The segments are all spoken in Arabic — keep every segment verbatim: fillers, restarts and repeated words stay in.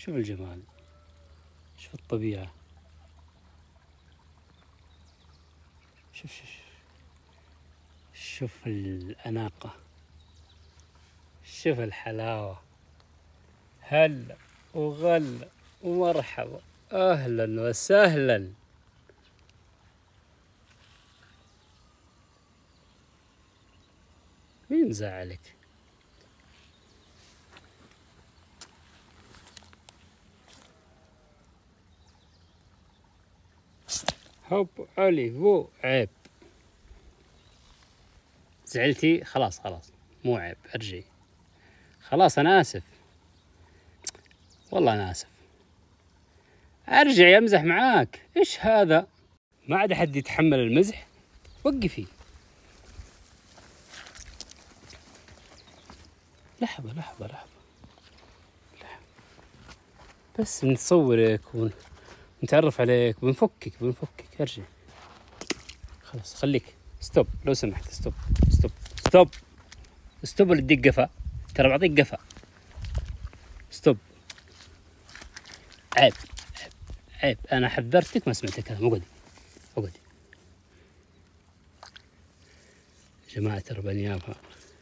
شوف الجمال، شوف الطبيعة، شوف شوف شوف الأناقة، شوف الحلاوة. هلا وغلا ومرحبا، أهلا وسهلا. مين زعلك؟ هوب علي بو عيب. زعلتي؟ خلاص خلاص مو عيب، ارجعي. خلاص أنا آسف، والله أنا آسف. ارجعي أمزح معاك، إيش هذا؟ ما عاد أحد يتحمل المزح، وقفي. لحظة لحظة لحظة، بس نصورك ونتعرف عليك ونفكك ونفكك. ارجعي خلاص، خليك ستوب لو سمحت. ستوب ستوب ستوب ستوب اللي تدق قفا، ترى بعطيك قفا. ستوب. عيب عيب عيب، أنا حذرتك ما سمعت الكلام. اقعدي اقعدي. جماعة ترى بأنيابها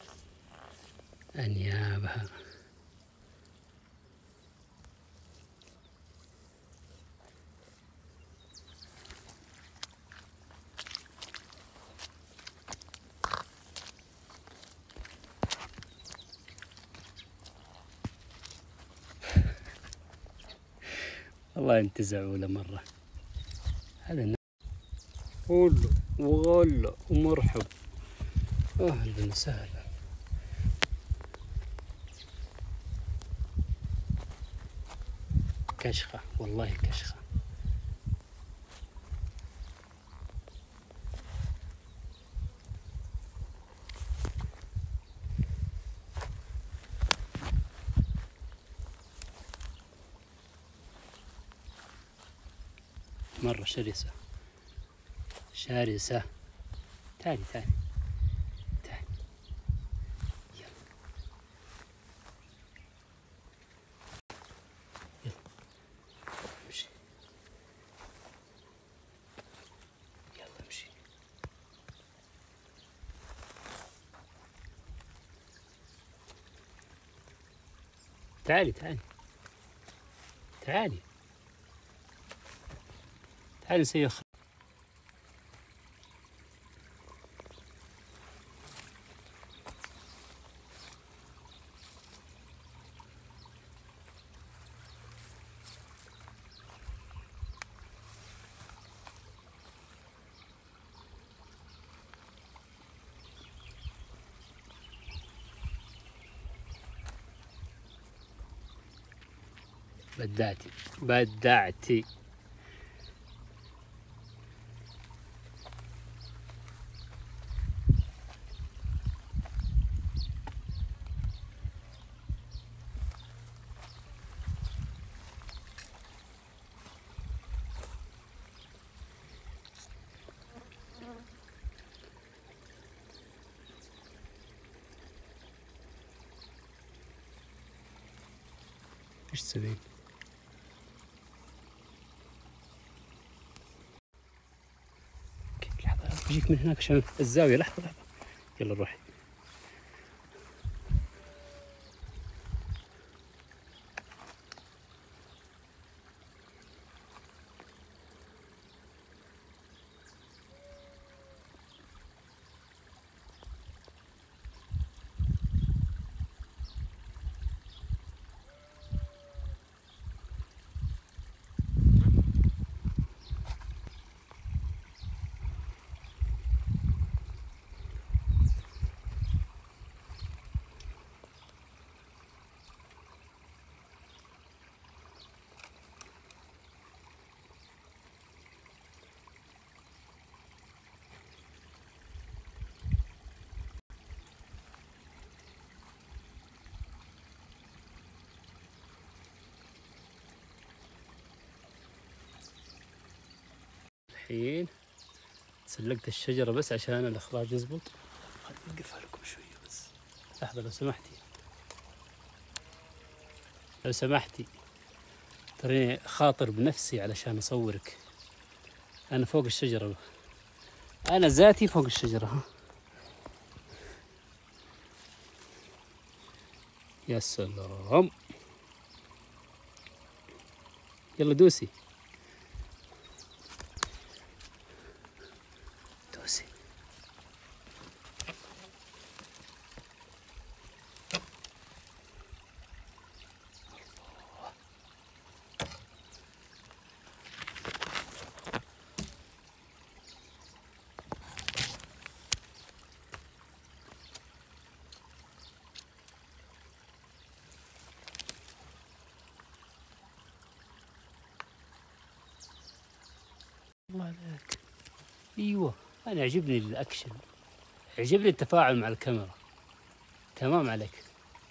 أنيابها. والله انت زعولة مرة. هذا قول وغلا ومرحب، أهلا وسهلا. كشخة والله كشخة. مرة شرسة شرسة. تعالي تعالي تعالي، يلا يلا امشي، يلا امشي. تعالي تعالي تعالي تعالي نسوي خ... بدعتي بدعتي. ايش تسوين؟ لحظة بجيك من هناك عشان الزاوية. لحظة لحظة، يلا روحي. الحين تسلقت الشجرة بس عشان الإخراج يزبط. خليني أوقفها لكم شوية بس. لحظة لو سمحتي، لو سمحتي. تراني خاطر بنفسي علشان أصورك. أنا فوق الشجرة، أنا ذاتي فوق الشجرة. ها يا سلام، يلا دوسي دوسي. الله عليك. ايوه، انا يعجبني الاكشن، يعجبني التفاعل مع الكاميرا. تمام عليك.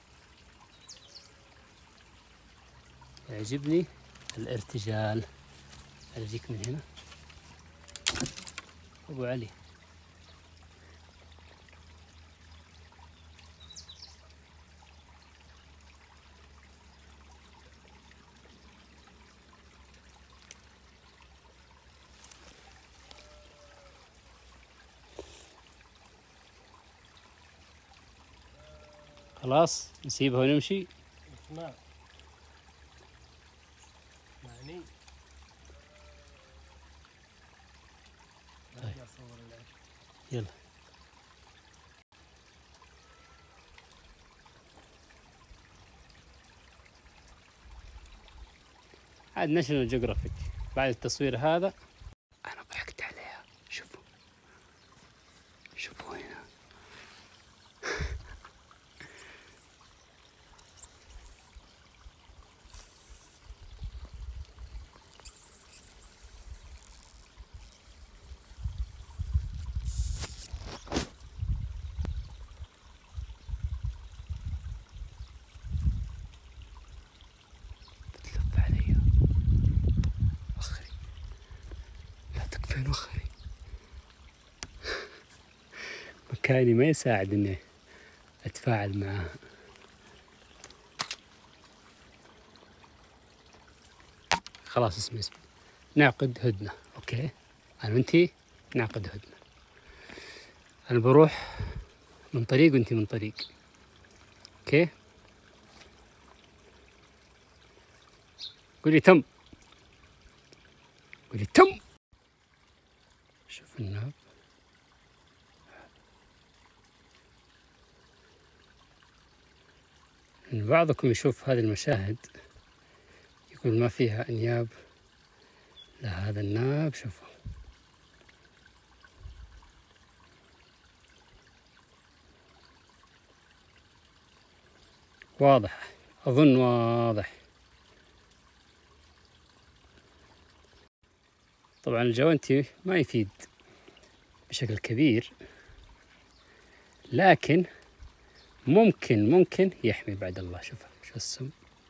يعجبني الارتجال. ارجيك من هنا ابو علي. خلاص نسيبها ونمشي. اسمع معني. طيب يلا. عاد ناشونال جيوغرافيك بعد التصوير هذا. انا ضحكت عليها. شوفوا شوفوا هنا. بتلف علي. وخري، لا تكفين وخري. مكاني ما يساعد اني اتفاعل معاها. خلاص اسمي اسمي نعقد هدنة. اوكي، انا وانتي نعقد هدنة. انا بروح من طريق وانتي من طريق. اوكي، قولي تم. قولي تم. شوف الناب. إن بعضكم يشوف هذه المشاهد يقول ما فيها انياب. لا، هذا الناب شوفوا. واضح، اظن واضح. طبعا الجوانتي ما يفيد بشكل كبير، لكن ممكن ممكن يحمي بعد الله. شوف شو السم.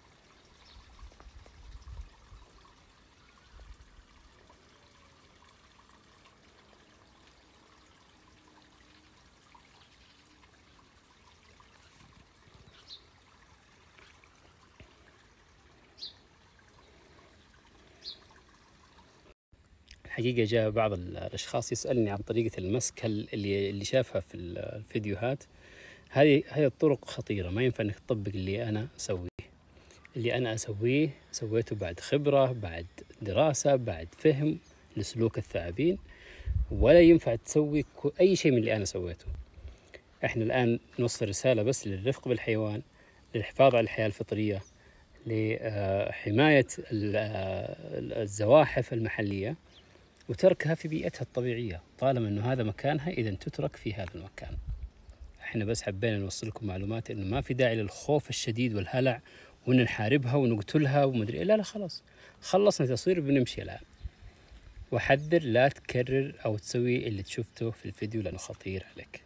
الحقيقة جاء بعض الأشخاص يسألني عن طريقة المسك اللي اللي شافها في الفيديوهات. هذه هذه الطرق خطيرة، ما ينفع إنك تطبق اللي أنا أسويه. اللي أنا أسويه سويته بعد خبرة، بعد دراسة، بعد فهم لسلوك الثعابين، ولا ينفع تسوي أي شيء من اللي أنا سويته. إحنا الآن نوصل رسالة بس للرفق بالحيوان، للحفاظ على الحياة الفطرية، لحماية الزواحف المحلية وتركها في بيئتها الطبيعية، طالما أنه هذا مكانها إذا تترك في هذا المكان. احنا بس حبينا نوصل لكم معلومات انه ما في داعي للخوف الشديد والهلع وان نحاربها ونقتلها ومدري. لا لا خلاص، خلصنا تصوير بنمشي الان. وحذر لا تكرر او تسوي اللي شفته في الفيديو لانه خطير عليك.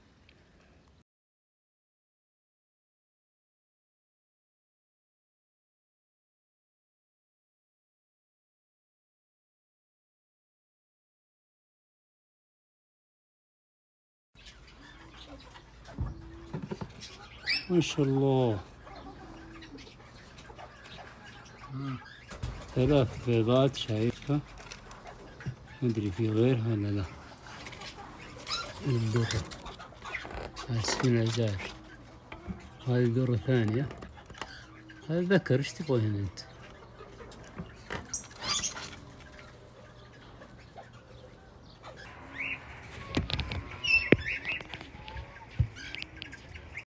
ما شاء الله. ثلاث بيضات شايفها، مدري في غيرها ولا لا. الذرة اسفين العزاج، هذه ذرة ثانية. هذا ذكر، ايش تبغى هنا انت؟